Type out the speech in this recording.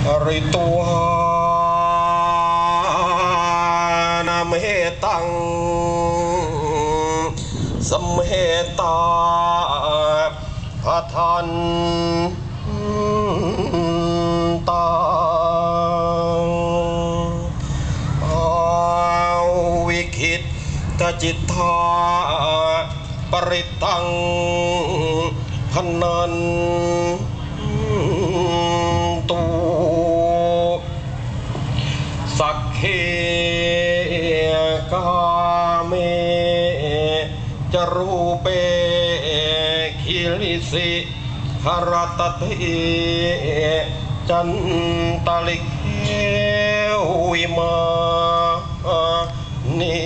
ริตุหานามเหตังสัมเหตาหทันตาวิคิตตจิตตาปริตังพนันตุสักเขกาเมจรูเปคิลิสิหรตติจันตลิกวิมานิ